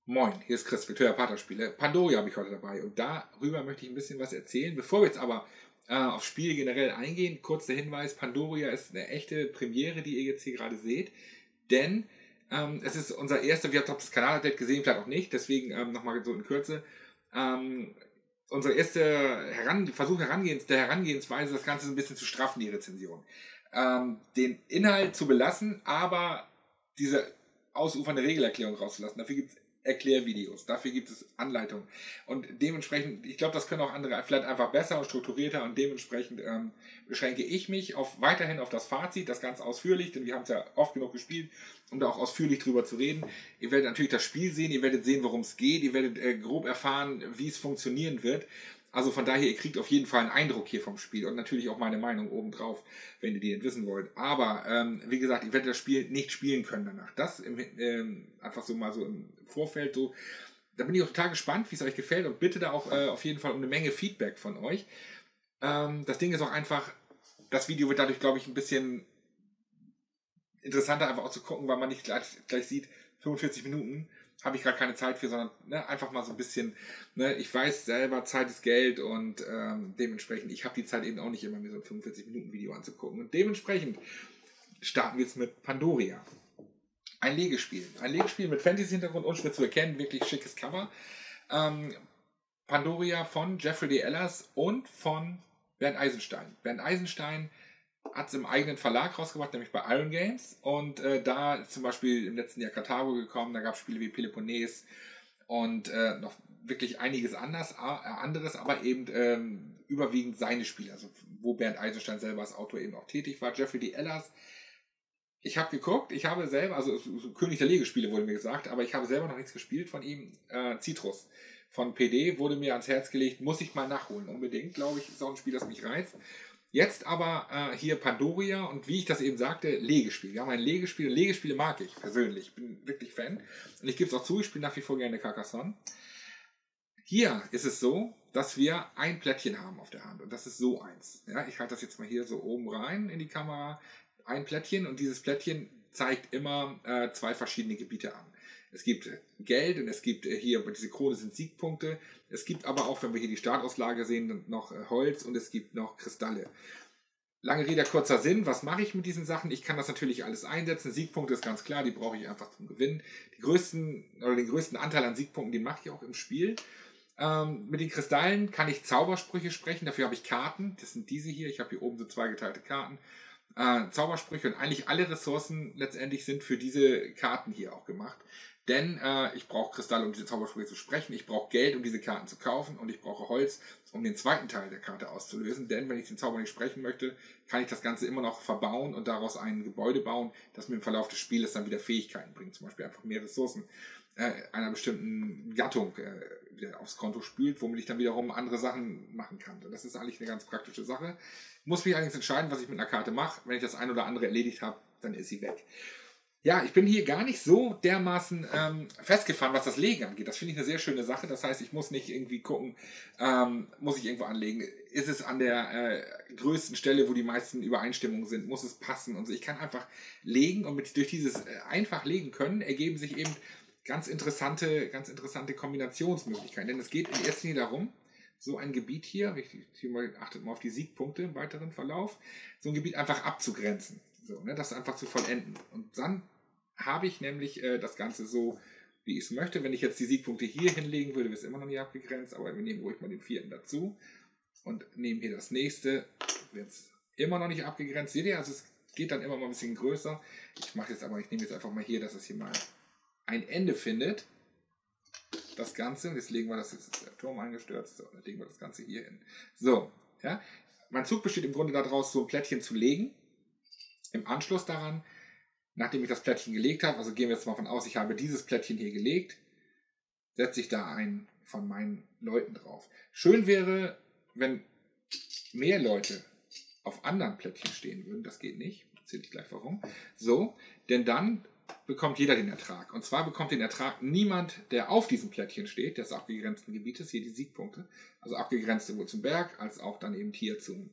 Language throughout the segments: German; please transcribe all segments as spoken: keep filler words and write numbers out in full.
Moin, hier ist Chris, Victoria Pater-Spiele. Pandoria habe ich heute dabei und darüber möchte ich ein bisschen was erzählen. Bevor wir jetzt aber äh, auf Spiele generell eingehen, kurzer Hinweis, Pandoria ist eine echte Premiere, die ihr jetzt hier gerade seht, denn ähm, es ist unser erster, wir habt das Kanal-Update gesehen, vielleicht auch nicht, deswegen ähm, nochmal so in Kürze, ähm, unsere erste Heran Versuch herangehens der Herangehensweise, das Ganze so ein bisschen zu straffen, die Rezension. Ähm, den Inhalt zu belassen, aber diese ausufernde Regelerklärung rauszulassen. Dafür gibt es Erklärvideos, dafür gibt es Anleitungen. Und dementsprechend, ich glaube, das können auch andere vielleicht einfach besser und strukturierter und dementsprechend ähm, beschränke ich mich auf, weiterhin auf das Fazit, das ganz ausführlich, denn wir haben es ja oft genug gespielt, um da auch ausführlich drüber zu reden. Ihr werdet natürlich das Spiel sehen, ihr werdet sehen, worum es geht, ihr werdet äh, grob erfahren, wie es funktionieren wird. Also von daher, ihr kriegt auf jeden Fall einen Eindruck hier vom Spiel und natürlich auch meine Meinung obendrauf, wenn ihr die nicht wissen wollt. Aber ähm, wie gesagt, ihr werdet das Spiel nicht spielen können danach. Das im, ähm, einfach so mal so im Vorfeld so. Da bin ich auch total gespannt, wie es euch gefällt und bitte da auch äh, auf jeden Fall um eine Menge Feedback von euch. Ähm, das Ding ist auch einfach, das Video wird dadurch, glaube ich, ein bisschen interessanter einfach auch zu gucken, weil man nicht gleich, gleich sieht, fünfundvierzig Minuten habe ich gerade keine Zeit für, sondern ne, einfach mal so ein bisschen, ne, ich weiß selber, Zeit ist Geld und ähm, dementsprechend, ich habe die Zeit eben auch nicht immer, mir so ein fünfundvierzig Minuten Video anzugucken. Und dementsprechend starten wir jetzt mit Pandoria. Ein Legespiel. Ein Legespiel mit Fantasy-Hintergrund und schwer zu erkennen, wirklich schickes Cover. Ähm, Pandoria von Jeffrey D. Ellers und von Bernd Eisenstein. Bernd Eisenstein hat es im eigenen Verlag rausgebracht, nämlich bei Iron Games. Und äh, da ist zum Beispiel im letzten Jahr Karthago gekommen, da gab es Spiele wie Peloponnes und äh, noch wirklich einiges anders, äh, anderes, aber eben ähm, überwiegend seine Spiele, also wo Bernd Eisenstein selber als Autor eben auch tätig war. Jeffrey D. Ellers, ich habe geguckt, ich habe selber, also so König der Legespiele wurde mir gesagt, aber ich habe selber noch nichts gespielt von ihm. Äh, Citrus von P D wurde mir ans Herz gelegt, muss ich mal nachholen, unbedingt, glaube ich, ist auch ein Spiel, das mich reizt. Jetzt aber äh, hier Pandoria und wie ich das eben sagte, Legespiel. Wir haben ein Legespiel. Legespiele mag ich persönlich. Ich bin wirklich Fan. Und ich gebe es auch zu, ich spiele nach wie vor gerne Carcassonne. Hier ist es so, dass wir ein Plättchen haben auf der Hand. Und das ist so eins. Ja, ich halte das jetzt mal hier so oben rein in die Kamera. Ein Plättchen und dieses Plättchen zeigt immer äh, zwei verschiedene Gebiete an. Es gibt Geld und es gibt äh, hier, diese Krone sind Siegpunkte. Es gibt aber auch, wenn wir hier die Startauslage sehen, noch äh, Holz und es gibt noch Kristalle. Lange Rede, kurzer Sinn. Was mache ich mit diesen Sachen? Ich kann das natürlich alles einsetzen. Siegpunkte ist ganz klar, die brauche ich einfach zum Gewinnen. Die größten oder den größten Anteil an Siegpunkten, den mache ich auch im Spiel. Ähm, mit den Kristallen kann ich Zaubersprüche sprechen. Dafür habe ich Karten. Das sind diese hier. Ich habe hier oben so zwei geteilte Karten. Äh, Zaubersprüche und eigentlich alle Ressourcen letztendlich sind für diese Karten hier auch gemacht. Denn äh, ich brauche Kristalle, um diese Zaubersprüche zu sprechen. Ich brauche Geld, um diese Karten zu kaufen. Und ich brauche Holz, um den zweiten Teil der Karte auszulösen. Denn wenn ich den Zauber nicht sprechen möchte, kann ich das Ganze immer noch verbauen und daraus ein Gebäude bauen, das mir im Verlauf des Spieles dann wieder Fähigkeiten bringt. Zum Beispiel einfach mehr Ressourcen äh, einer bestimmten Gattung äh, wieder aufs Konto spült, womit ich dann wiederum andere Sachen machen kann. Das ist eigentlich eine ganz praktische Sache. Muss mich allerdings entscheiden, was ich mit einer Karte mache. Wenn ich das ein oder andere erledigt habe, dann ist sie weg. Ja, ich bin hier gar nicht so dermaßen ähm, festgefahren, was das Legen angeht. Das finde ich eine sehr schöne Sache. Das heißt, ich muss nicht irgendwie gucken, ähm, muss ich irgendwo anlegen. Ist es an der äh, größten Stelle, wo die meisten Übereinstimmungen sind? Muss es passen? Und so. Ich kann einfach legen und mit, durch dieses äh, einfach legen können ergeben sich eben ganz interessante, ganz interessante Kombinationsmöglichkeiten. Denn es geht in erster Linie darum, so ein Gebiet hier, hier mal, achtet mal auf die Siegpunkte im weiteren Verlauf, so ein Gebiet einfach abzugrenzen. So, ne, das einfach zu vollenden. Und dann habe ich nämlich äh, das Ganze so, wie ich es möchte. Wenn ich jetzt die Siegpunkte hier hinlegen würde, wäre es immer noch nicht abgegrenzt, aber wir nehmen ruhig mal den vierten dazu und nehmen hier das nächste, wird es immer noch nicht abgegrenzt. Seht ihr, also es geht dann immer mal ein bisschen größer. Ich mache jetzt aber, ich nehme jetzt einfach mal hier, dass es hier mal ein Ende findet. Das Ganze, und jetzt legen wir das, jetzt ist der Turm eingestürzt, so, dann legen wir das Ganze hier hin. So, ja. Mein Zug besteht im Grunde daraus, so ein Plättchen zu legen. Im Anschluss daran, nachdem ich das Plättchen gelegt habe, also gehen wir jetzt mal von aus, ich habe dieses Plättchen hier gelegt, setze ich da einen von meinen Leuten drauf. Schön wäre, wenn mehr Leute auf anderen Plättchen stehen würden. Das geht nicht. Erzähle ich gleich warum. So, denn dann bekommt jeder den Ertrag. Und zwar bekommt den Ertrag niemand, der auf diesem Plättchen steht, des abgegrenzten Gebietes, hier die Siegpunkte, also abgegrenzt sowohl zum Berg, als auch dann eben hier zum,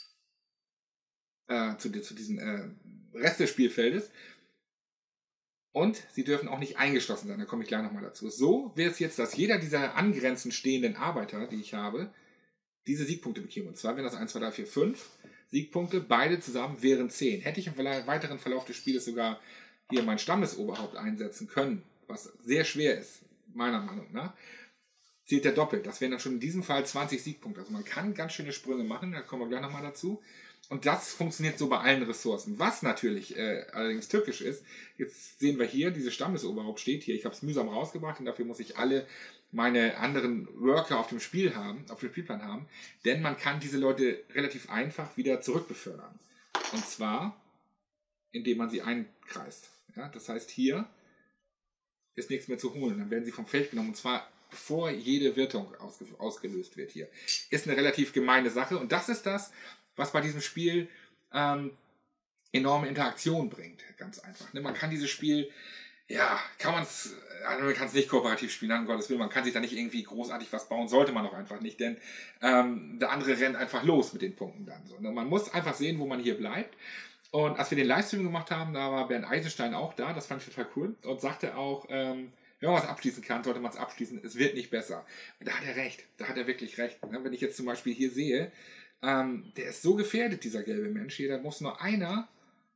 äh, zu, zu diesem äh, Rest des Spielfeldes. Und sie dürfen auch nicht eingeschlossen sein, da komme ich gleich nochmal dazu. So wäre es jetzt, dass jeder dieser angrenzend stehenden Arbeiter, die ich habe, diese Siegpunkte bekäme. Und zwar wären das eins, zwei, drei, vier, fünf Siegpunkte, beide zusammen wären zehn. Hätte ich im weiteren Verlauf des Spieles sogar hier mein Stammesoberhaupt einsetzen können, was sehr schwer ist, meiner Meinung nach, zählt der doppelt. Das wären dann schon in diesem Fall zwanzig Siegpunkte. Also man kann ganz schöne Sprünge machen, da kommen wir gleich nochmal dazu. Und das funktioniert so bei allen Ressourcen. Was natürlich äh, allerdings tückisch ist, jetzt sehen wir hier, dieses Stammesoberhaupt steht hier. Ich habe es mühsam rausgebracht und dafür muss ich alle meine anderen Worker auf dem Spiel haben, auf dem Spielplan haben. Denn man kann diese Leute relativ einfach wieder zurückbefördern. Und zwar, indem man sie einkreist. Ja, das heißt, hier ist nichts mehr zu holen. Dann werden sie vom Feld genommen. Und zwar bevor jede Wirtung ausge ausgelöst wird hier. Ist eine relativ gemeine Sache. Und das ist das, was bei diesem Spiel ähm, enorme Interaktion bringt. Ganz einfach. Ne? Man kann dieses Spiel, ja, kann man es, also man kann es nicht kooperativ spielen, um Gottes Willen. Man kann sich da nicht irgendwie großartig was bauen, sollte man auch einfach nicht, denn ähm, der andere rennt einfach los mit den Punkten dann. So, ne? Man muss einfach sehen, wo man hier bleibt. Und als wir den Livestream gemacht haben, da war Bernd Eisenstein auch da, das fand ich total cool, und sagte auch, ähm, wenn man was abschließen kann, sollte man es abschließen, es wird nicht besser. Und da hat er recht, da hat er wirklich recht. Ne? Wenn ich jetzt zum Beispiel hier sehe, Ähm, der ist so gefährdet, dieser gelbe Mensch hier. Da muss nur einer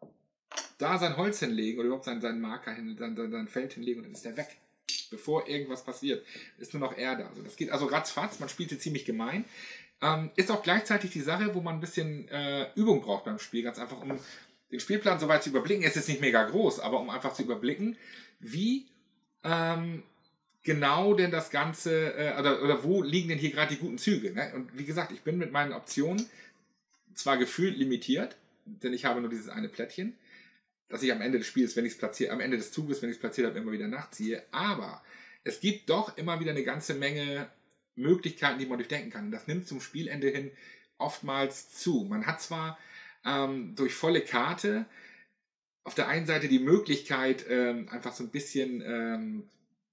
da sein Holz hinlegen oder überhaupt seinen, seinen Marker hin, sein, sein Feld hinlegen und dann ist der weg. Bevor irgendwas passiert, ist nur noch er da. Also das geht also ratzfatz, man spielt hier ziemlich gemein. Ähm, ist auch gleichzeitig die Sache, wo man ein bisschen äh, Übung braucht beim Spiel, ganz einfach, um den Spielplan soweit zu überblicken. Es ist nicht mega groß, aber um einfach zu überblicken, wie ähm, genau denn das Ganze, äh, oder, oder wo liegen denn hier gerade die guten Züge. Ne? Und wie gesagt, ich bin mit meinen Optionen zwar gefühlt limitiert, denn ich habe nur dieses eine Plättchen, das ich am Ende des Spiels, wenn ich es platziere, am Ende des Zuges, wenn ich es platziert habe, immer wieder nachziehe, aber es gibt doch immer wieder eine ganze Menge Möglichkeiten, die man durchdenken kann. Und das nimmt zum Spielende hin oftmals zu. Man hat zwar ähm, durch volle Karte auf der einen Seite die Möglichkeit, ähm, einfach so ein bisschen ähm,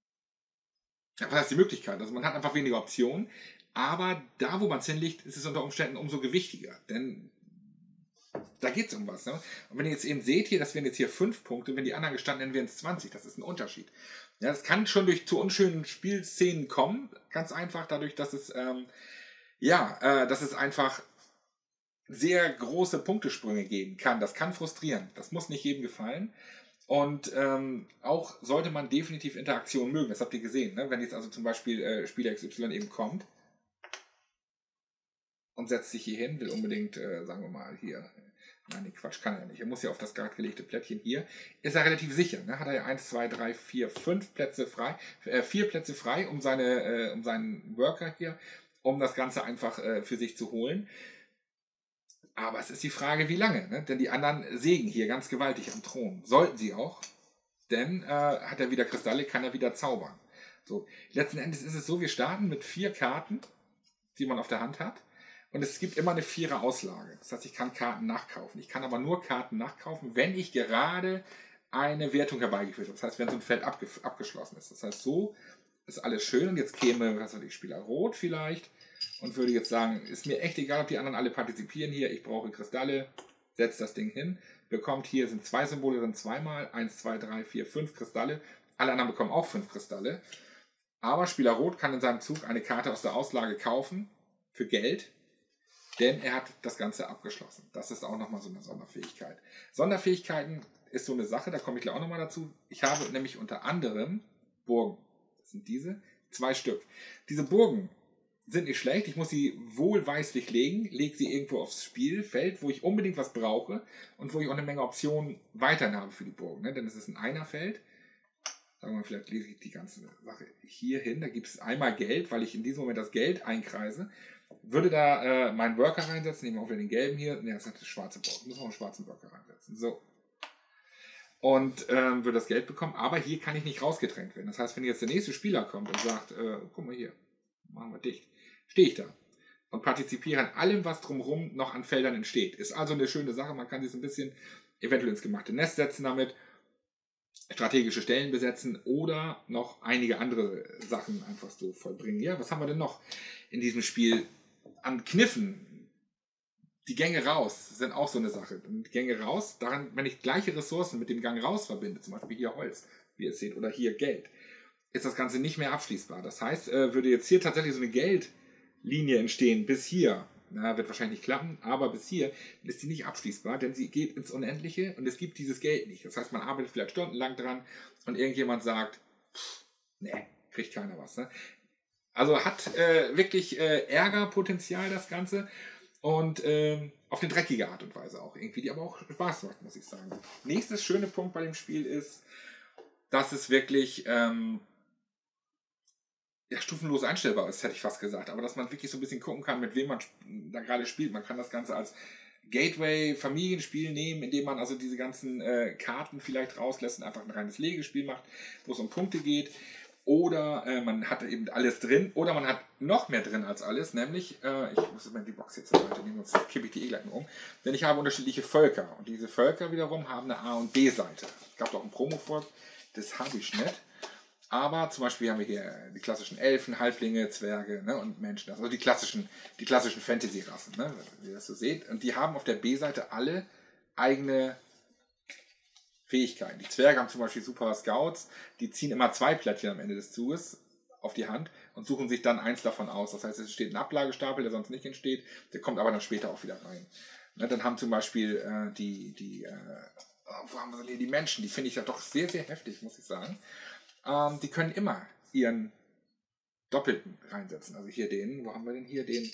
was heißt die Möglichkeit? Also man hat einfach weniger Optionen, aber da, wo man es hinlegt, ist es unter Umständen umso gewichtiger, denn da geht es um was. Ne? Und wenn ihr jetzt eben seht hier, das wären jetzt hier fünf Punkte, wenn die anderen gestanden hätten, wären es zwanzig, das ist ein Unterschied. Ja, das kann schon durch zu unschönen Spielszenen kommen, ganz einfach dadurch, dass es, ähm, ja, äh, dass es einfach sehr große Punktesprünge geben kann. Das kann frustrieren, das muss nicht jedem gefallen. Und ähm, auch sollte man definitiv Interaktion mögen. Das habt ihr gesehen. Ne? Wenn jetzt also zum Beispiel äh, Spieler X Y eben kommt und setzt sich hier hin, will unbedingt, äh, sagen wir mal, hier, nein, den Quatsch kann er nicht. Er muss ja auf das gerade gelegte Plättchen hier. Ist er relativ sicher. Ne? Hat er ja eins, zwei, drei, vier, fünf Plätze frei, äh, vier Plätze frei, um, seine, äh, um seinen Worker hier, um das Ganze einfach äh, für sich zu holen. Aber es ist die Frage, wie lange, ne? Denn die anderen sägen hier ganz gewaltig am Thron. Sollten sie auch, denn äh, hat er wieder Kristalle, kann er wieder zaubern. So, letzten Endes ist es so, wir starten mit vier Karten, die man auf der Hand hat. Und es gibt immer eine Vierer-Auslage. Das heißt, ich kann Karten nachkaufen. Ich kann aber nur Karten nachkaufen, wenn ich gerade eine Wertung herbeigeführt habe. Das heißt, wenn so ein Feld abge abgeschlossen ist. Das heißt, so ist alles schön. Und jetzt käme, was weiß ich, Spieler Rot vielleicht. Und würde jetzt sagen, ist mir echt egal, ob die anderen alle partizipieren hier. Ich brauche Kristalle. Setzt das Ding hin. Bekommt hier, sind zwei Symbole drin, zweimal. Eins, zwei, drei, vier, fünf Kristalle. Alle anderen bekommen auch fünf Kristalle. Aber Spieler Rot kann in seinem Zug eine Karte aus der Auslage kaufen. Für Geld. Denn er hat das Ganze abgeschlossen. Das ist auch nochmal so eine Sonderfähigkeit. Sonderfähigkeiten ist so eine Sache, da komme ich gleich auch nochmal dazu. Ich habe nämlich unter anderem Burgen. Das sind diese. Zwei Stück. Diese Burgen sind nicht schlecht. Ich muss sie wohlweislich legen. Lege sie irgendwo aufs Spielfeld, wo ich unbedingt was brauche. Und wo ich auch eine Menge Optionen weiterhin habe für die Burgen. Ne? Denn es ist ein Einerfeld. Sagen wir mal, vielleicht lese ich die ganze Sache hier hin. Da gibt es einmal Geld, weil ich in diesem Moment das Geld einkreise. Würde da äh, meinen Worker reinsetzen, nehmen wir auch wieder den gelben hier. Ne, das ist das schwarze Board. Ich muss auch einen schwarzen Worker reinsetzen. So. Und ähm, würde das Geld bekommen. Aber hier kann ich nicht rausgedrängt werden. Das heißt, wenn jetzt der nächste Spieler kommt und sagt, äh, guck mal hier, machen wir dicht, stehe ich da und partizipiere an allem, was drumherum noch an Feldern entsteht. Ist also eine schöne Sache. Man kann sich so ein bisschen eventuell ins gemachte Nest setzen damit, strategische Stellen besetzen oder noch einige andere Sachen einfach so vollbringen. Ja, was haben wir denn noch in diesem Spiel an Kniffen? die Gänge raus sind auch so eine Sache. Und die Gänge raus, daran, wenn ich gleiche Ressourcen mit dem Gang raus verbinde, zum Beispiel hier Holz, wie ihr seht, oder hier Geld, ist das Ganze nicht mehr abschließbar. Das heißt, äh, würde jetzt hier tatsächlich so eine Geldlinie entstehen, bis hier, na, wird wahrscheinlich nicht klappen, aber bis hier ist die nicht abschließbar, denn sie geht ins Unendliche und es gibt dieses Geld nicht. Das heißt, man arbeitet vielleicht stundenlang dran und irgendjemand sagt, pff, nee, kriegt keiner was. Ne? Also hat äh, wirklich äh, Ärgerpotenzial das Ganze und ähm, auf eine dreckige Art und Weise auch irgendwie, die aber auch Spaß macht, muss ich sagen. Nächstes schöne Punkt bei dem Spiel ist, dass es wirklich ähm, ja, stufenlos einstellbar ist, hätte ich fast gesagt. Aber dass man wirklich so ein bisschen gucken kann, mit wem man da gerade spielt. Man kann das Ganze als Gateway-Familienspiel nehmen, indem man also diese ganzen äh, Karten vielleicht rauslässt und einfach ein reines Legespiel macht, wo es um Punkte geht. Oder äh, man hat eben alles drin. Oder man hat noch mehr drin als alles. Nämlich, äh, ich muss immer die Box jetzt zur Seite nehmen, sonst kippe ich die eh gleich mal um. Denn ich habe unterschiedliche Völker. Und diese Völker wiederum haben eine A- und B-Seite. Es gab auch ein Promo-Volk, das habe ich nicht. Aber zum Beispiel haben wir hier die klassischen Elfen, Halblinge, Zwerge, ne, und Menschen. Also die klassischen, die klassischen Fantasy-Rassen, ne, wie ihr das so seht. Und die haben auf der B-Seite alle eigene Fähigkeiten. Die Zwerge haben zum Beispiel Super Scouts, die ziehen immer zwei Plättchen am Ende des Zuges auf die Hand und suchen sich dann eins davon aus. Das heißt, es entsteht ein Ablagestapel, der sonst nicht entsteht, der kommt aber dann später auch wieder rein. Ne, dann haben zum Beispiel äh, die, die, äh, wo haben wir denn hier, die Menschen, die finde ich ja doch sehr, sehr heftig, muss ich sagen. Ähm, die können immer ihren Doppelten reinsetzen. Also hier den, wo haben wir denn hier den?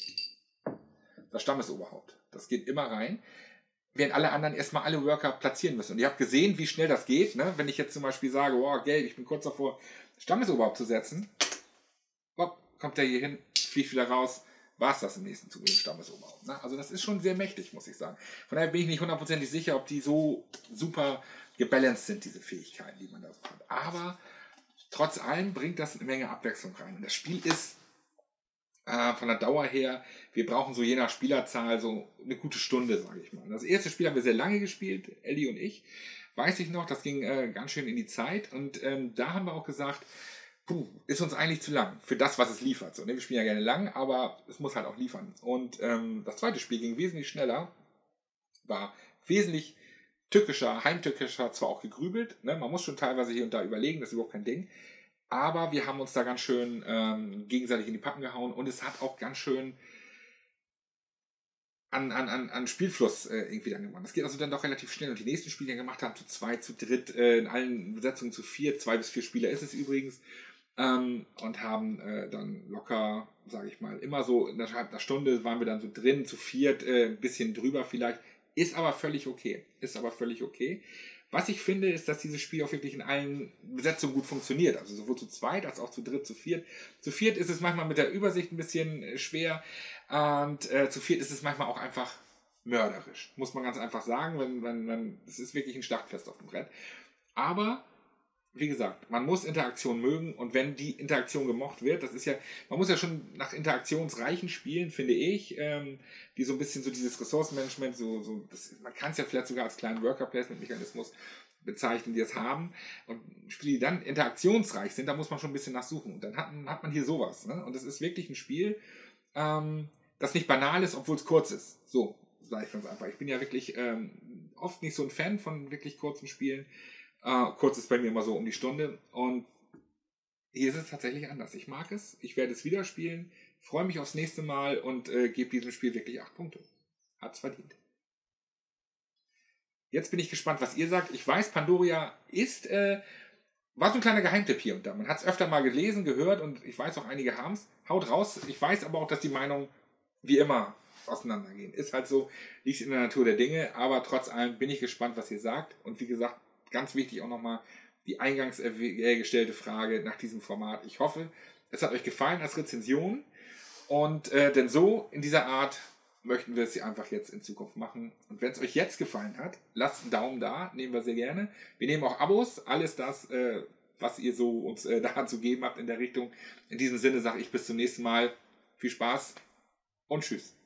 Das Stammesoberhaupt. Das geht immer rein. Während alle anderen erstmal alle Worker platzieren müssen. Und ihr habt gesehen, wie schnell das geht. Ne? Wenn ich jetzt zum Beispiel sage, oh, Gelb, ich bin kurz davor, Stammesoberhaupt zu setzen, hopp, kommt der hier hin, fliegt wieder raus, war es das im nächsten Zug mit dem Stammesoberhaupt. Ne? Also das ist schon sehr mächtig, muss ich sagen. Von daher bin ich nicht hundertprozentig sicher, ob die so super gebalanced sind, diese Fähigkeiten, die man da so hat. Aber trotz allem bringt das eine Menge Abwechslung rein. Und das Spiel ist äh, von der Dauer her, wir brauchen so je nach Spielerzahl so eine gute Stunde, sage ich mal. Das erste Spiel haben wir sehr lange gespielt, Ellie und ich. Weiß ich noch, das ging äh, ganz schön in die Zeit. Und ähm, da haben wir auch gesagt, puh, ist uns eigentlich zu lang für das, was es liefert. So, ne? Wir spielen ja gerne lang, aber es muss halt auch liefern. Und ähm, das zweite Spiel ging wesentlich schneller, war wesentlich tückischer, heimtückischer, zwar auch gegrübelt, ne? Man muss schon teilweise hier und da überlegen, das ist überhaupt kein Ding, aber wir haben uns da ganz schön ähm, gegenseitig in die Pappen gehauen und es hat auch ganz schön an, an, an, an Spielfluss äh, irgendwie dann gemacht. Das geht also dann doch relativ schnell und die nächsten Spiele, die wir gemacht haben, zu zwei, zu dritt, äh, in allen Besetzungen zu vier, zwei bis vier Spieler ist es übrigens, ähm, und haben äh, dann locker, sage ich mal, immer so innerhalb einer Stunde waren wir dann so drin, zu viert, äh, ein bisschen drüber vielleicht. Ist aber völlig okay. Ist aber völlig okay. Was ich finde, ist, dass dieses Spiel auch wirklich in allen Besetzungen gut funktioniert. Also sowohl zu zweit als auch zu dritt, zu viert. Zu viert ist es manchmal mit der Übersicht ein bisschen schwer. Und äh, zu viert ist es manchmal auch einfach mörderisch. Muss man ganz einfach sagen. Wenn, wenn, wenn, es ist wirklich ein Schlachtfest auf dem Brett. Aber wie gesagt, man muss Interaktion mögen und wenn die Interaktion gemocht wird, das ist ja, man muss ja schon nach interaktionsreichen Spielen, finde ich, ähm, die so ein bisschen so dieses Ressourcenmanagement, so, so das, man kann es ja vielleicht sogar als kleinen Worker-Placement-Mechanismus bezeichnen, die es haben. Und Spiele, die dann interaktionsreich sind, da muss man schon ein bisschen nachsuchen. Und dann hat, hat man hier sowas. Ne? Und es ist wirklich ein Spiel, ähm, das nicht banal ist, obwohl es kurz ist. So, sage ich ganz einfach. Ich bin ja wirklich ähm, oft nicht so ein Fan von wirklich kurzen Spielen. Uh, kurz ist bei mir immer so um die Stunde und hier ist es tatsächlich anders. Ich mag es, ich werde es wieder spielen, freue mich aufs nächste Mal und äh, gebe diesem Spiel wirklich acht Punkte. Hat's verdient. Jetzt bin ich gespannt, was ihr sagt. Ich weiß, Pandoria ist, äh, war so ein kleiner Geheimtipp hier und da. Man hat es öfter mal gelesen, gehört und ich weiß auch, einige haben es. Haut raus. Ich weiß aber auch, dass die Meinungen wie immer auseinandergehen. Ist halt so, liegt in der Natur der Dinge, aber trotz allem bin ich gespannt, was ihr sagt und wie gesagt, ganz wichtig auch nochmal die eingangs gestellte Frage nach diesem Format. Ich hoffe, es hat euch gefallen als Rezension und äh, denn so in dieser Art möchten wir es hier einfach jetzt in Zukunft machen. Und wenn es euch jetzt gefallen hat, lasst einen Daumen da, nehmen wir sehr gerne. Wir nehmen auch Abos, alles das, äh, was ihr so uns äh, da zu geben habt in der Richtung. In diesem Sinne sage ich bis zum nächsten Mal. Viel Spaß und tschüss.